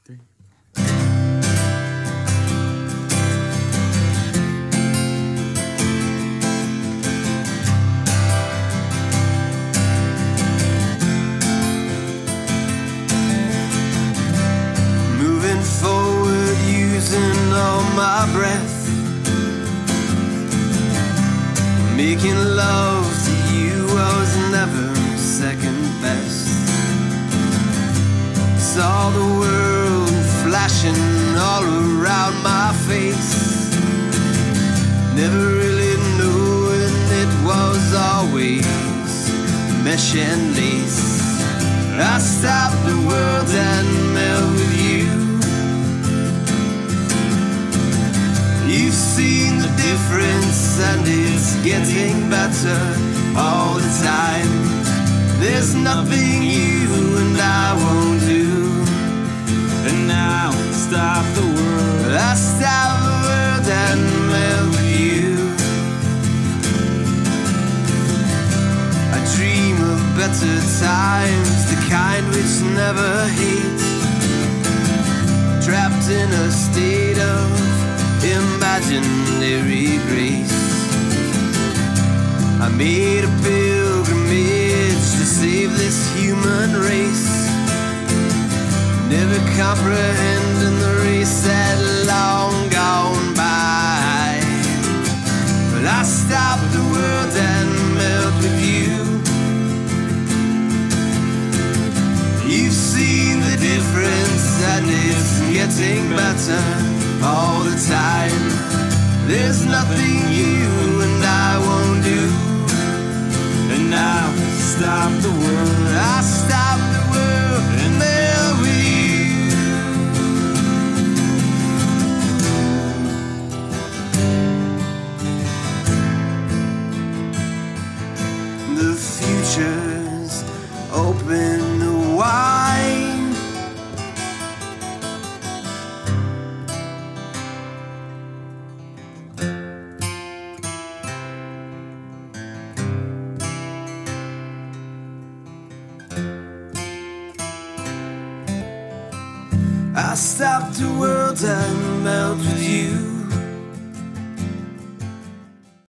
three. Moving forward, using all my breath, making love to you, I was never second best. Saw the world flashing all around my face, never really knowing it was always mesh and lace. I stopped the world and melt with you. You've seen the difference and it's getting better all the time. There's nothing you and I won't do. And now stop the world. I stop the world and melt with you. I dream of better times, the kind which never hate, trapped in a state of imaginary grace. I made a pilgrimage to save this human race, never comprehending the race that long gone by. But I stopped the world and melt with you. You've seen the difference and it's getting better all the time. There's nothing you and I won't do. And now stop the world. I stop the world and melt with you. The future's open wide. I stopped the world and melt with you.